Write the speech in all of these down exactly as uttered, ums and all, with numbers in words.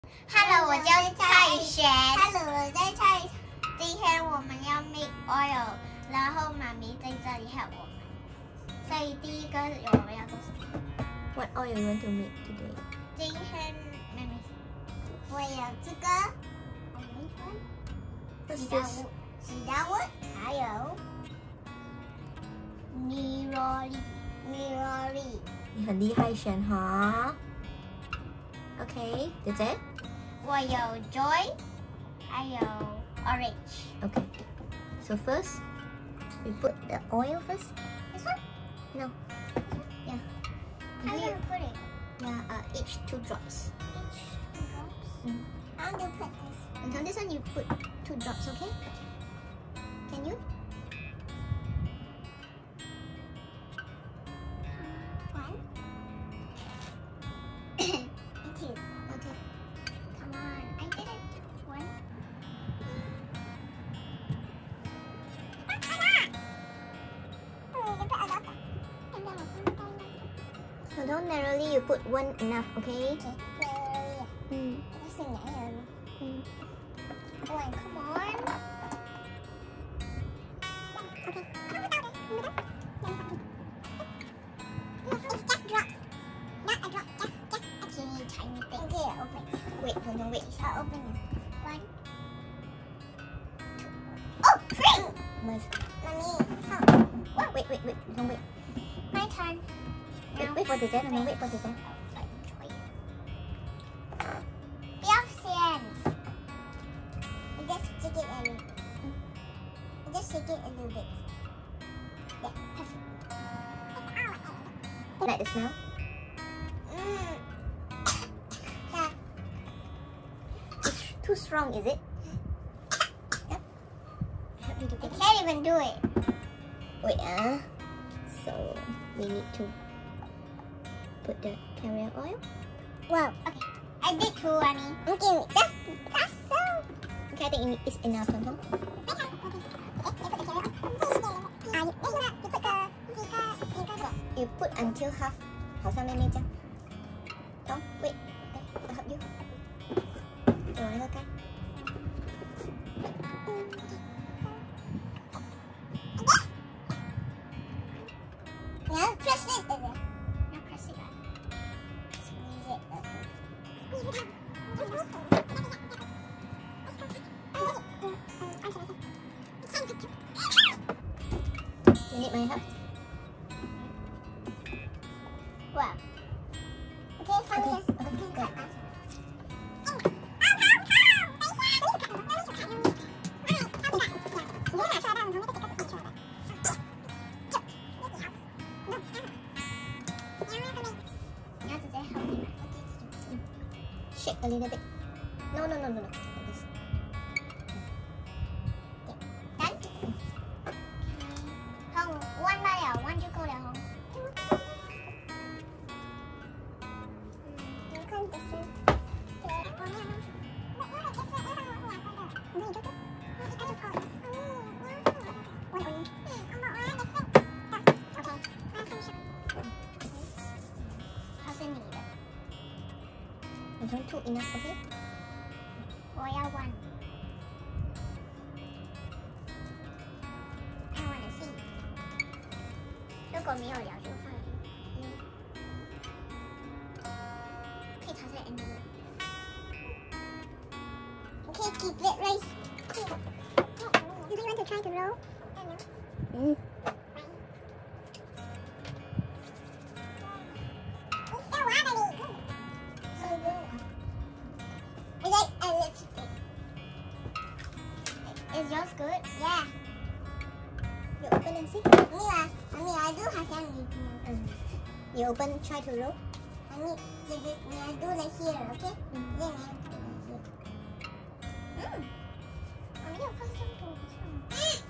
Hello， 我叫蔡璇。Hello， 我叫蔡。今天我们要 make oil， 然后妈咪在这里 help 我们。所以第一个我们要做什么 ？What oil you want to make today？ 今天妹妹，我有这个，还有一份西达乌，西达乌，还有米罗利，米罗利。 你很厉害，璇哈。Okay, that's it. 我有 Joy， 还有 Orange。 Okay. So first, we put the oil first. This one? No. Yeah. How do you put it? Yeah, uh, each two drops. Each two drops? Mm. How do you put this? And on this one, you put two drops, okay? Can you? One. Two. Okay. Come on, I did it. One. So don't narrowly, you put one enough, okay? Okay. Narrowly. Mm. That's a narrow. Mm. One. Come on. Okay. It's just drops. Not a drop. Just, just a teeny tiny thing. Okay, open. Wait, no, no, wait. I'll open it. One. Two. Oh, three! Nice. Mommy, help. Wait, wait, wait, wait. Don't wait. My turn. Wait, wait for the jet. No, wait for the jet. 不要掀 Just stick it in. Just stick it a little bit. Yeah, perfect. Like the smell? Mm. Yeah. It's too strong, is it? Yeah. Help me to I put it. can't even do it. Wait, ah. So we need to put the carrier oil. Well, okay. I did two, Annie. Okay, that's, that's so... Okay, I think it's enough, don't you? You put until half. 好像妹妹这样。Don't wait. Okay, I'll help you. 给我那个盖。 Now press it. Now press it. Squeeze it. Squeeze it. You need my help? Wow. Okay, fine. Okay, Yes. okay, Okay, go. cut that. Shake a little bit. No, no, no, no, no. Like this. Done? Hồng, one đây à? One chưa cô là Hồng. I want two enough, okay? 我要 one. I wanna see. 如果没有了就放一。可以插在 end. Okay, keep it right. Do you want to try to roll? Mm. Is yours good? Yeah. You open and see. Mia, Mia, I do have some need to. Mm. You open, try to roll. I need to do, I do like here, okay? Mm. Then I do like here. Mm. I need to put some tools.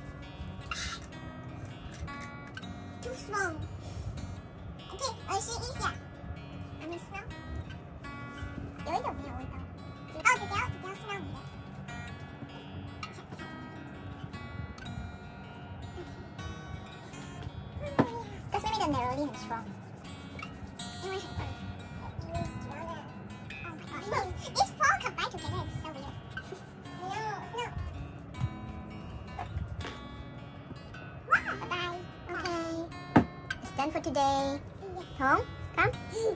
Too strong. Okay, let's see easier. Let me smell. 有一种没有味道。哦，姐姐要姐姐要 smell 你的。That's maybe the narrowly 很 strong. 因为很笨。因为 Oh my gosh. This fall done for today. Tom, come.